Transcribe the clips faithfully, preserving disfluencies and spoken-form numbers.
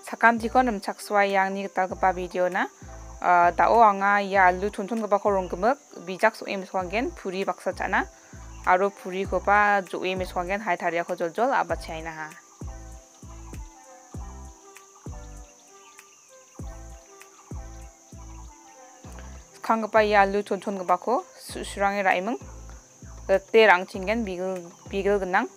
사칸지건 음착수와 양니 talgpa video na dao anga ya alu chonchon goba ko ronggemek bijak so em swangen puri baksa chana aro puri goba jo em swangen hai tharia ko joljol abat chaina ha khangpa ya alu chonchon goba ko surange raimeng te rangchingen bigel bigel genang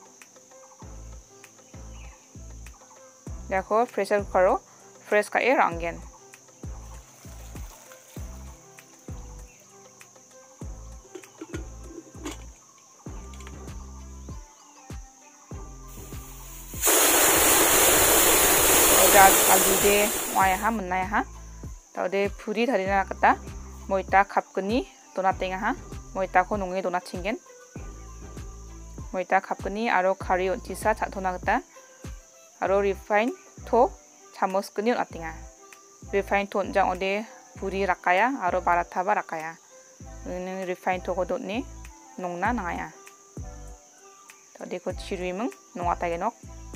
देखो pressure करो fresh का air आंगन आलू दे वाया हा मन्नाया हा ताउदे पुरी धरिना कता मोइता खापकनी दोना तेंगा हा मोइता को नोंगे दोना छिंगेन मोइता खापकनी आरो खारि ओंथिसा चाथोना कता aro refine to chamos keni atinga refine to jang ode puri rakaya aro baratha ba rakaya ini refine to kodot ni nongna nangaya tadi ko chiruimeng nongata genok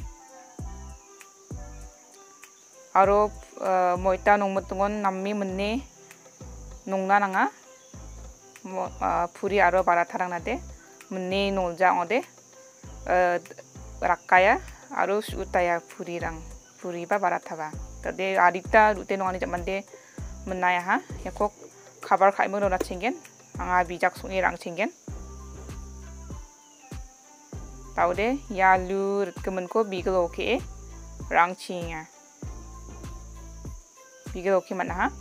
aro moita nongmutungon nammi menni nongna nanga puri aro baratha rangnade menni noljang ode rakaya arus utaya puri rang puri ba baratha ba tade adita rute nongani jamande menaya ha yakok khabar khaimo rona chingen anga bijak sungi rang chingen taude yalu rutkemen ko bigel oke rang chinga bigel oke mana ha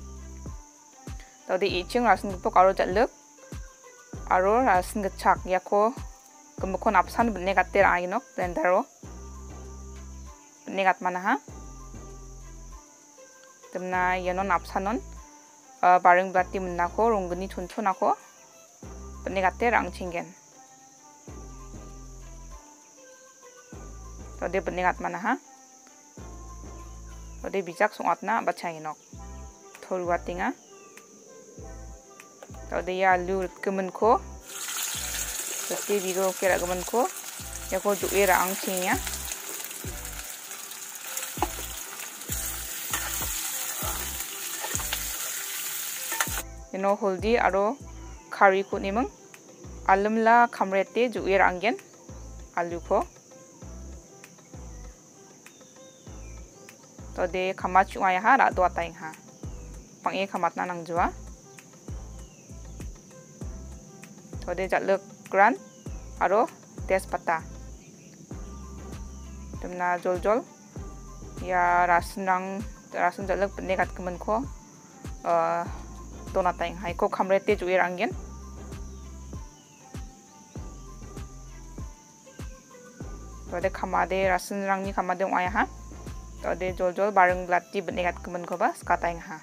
taude iching rasin pok aro jaluk aro rasin gechak yako kemukon apsan benne kater ainok blendero negat mana ha temna yanon apsanon bareng blati menako ronggeni chonchonako penegate rang chingen tode penegat mana ha tode bijak songatna bachanginok thoruatinga tode ya alu kemenko tete bigo kera kemenko yako duwe rang chingya ino holdi aro kari ko nimeng alamla kamrete juir anggen alu ko tode kamat chungaya ha ra do ataing ha pange kamatna nang jua tode jaluk gran aro tespata temna jol jol ya rasenang rasen jaluk penegat kemen ko uh, dona taing hai ko kamrete juir anggen tode kamade rasen rangni kamade ongaya ha tode jol jol bareng blati benegat kemen ko ba skataing ha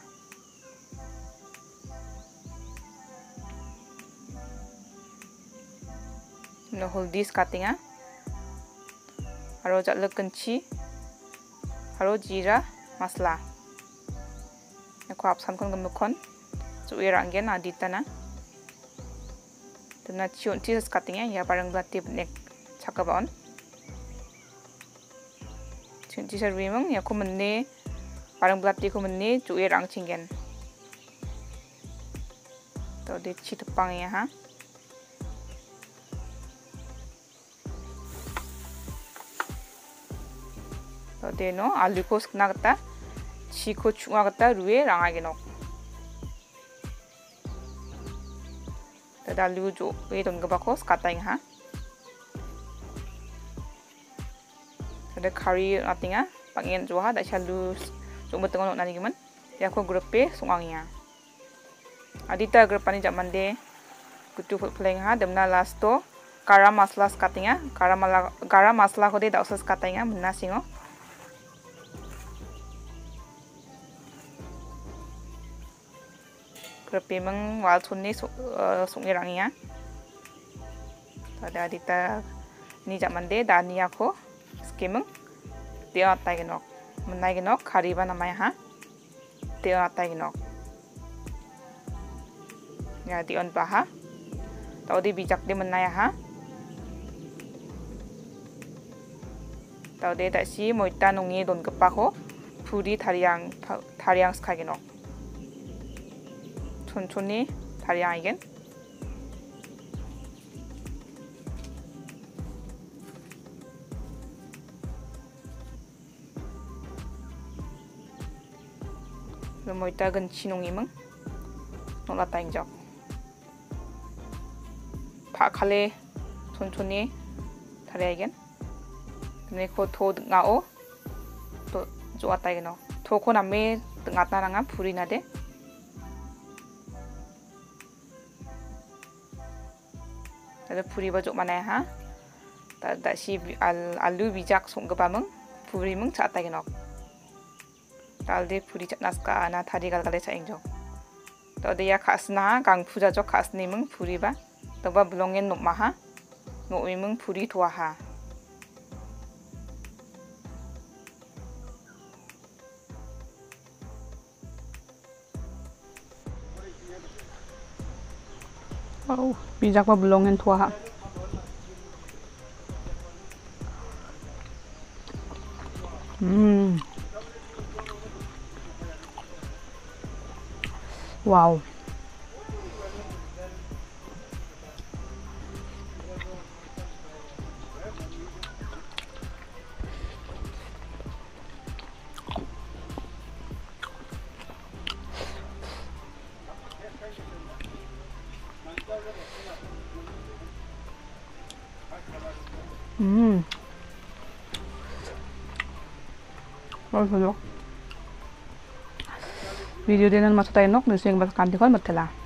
no holdi skatinga aro jaluk kenchi aro jira masla ko apsan kon gemukon juir anggen aditana tena cion ci skatingnya ya bareng blati benek chakabaon cion ci sarwimeng ya ko menne bareng blati ko menne juir ang chingen to de ci tepang ya ha to de no alu ko skna kata ci ko chunga kata ruwe rangagenok dalu jo we don ga bakos kataing ha ada kari atinga pangien jo ha da chalu jo metengon nani giman ya ko grupe sungangnya adita grupani jamande kutu pleng ha demna lasto kara masla skatinga kara mala kara masla ko de da usas katainga menna singo grupe meng wal thunni sungi rangia tada adita ni jamande dania ko skemeng dia ataginok menaginok khariba namaya ha dia ataginok ya dion baha tau di bijak di menaya ha tau de da si moita nungi don kepa ko 불이 다리양 다리양 스카게노 천천히 다리양이겐 뭐 이따근 진홍이멍 놀랐다 인적 파칼레 천천히 다리양이겐 근데 그도 nga오 또 좋았다 이게노 도코 남미 뜬가따랑아 불이 나대 ada puri baju mana ha tak tak si al alu bijak song gabameng puri meng cat ta genok tal de puri cat naska na thari gal gale cha engjok to de ya khasna gang puja jok khasni meng puri ba to ba blongen nok ma ha no meng puri thwa ha oh bijak ba blongen thwa ha Hmm. Wow. Hmm. Video din na masatay nok, nusing bas kanti kon matela.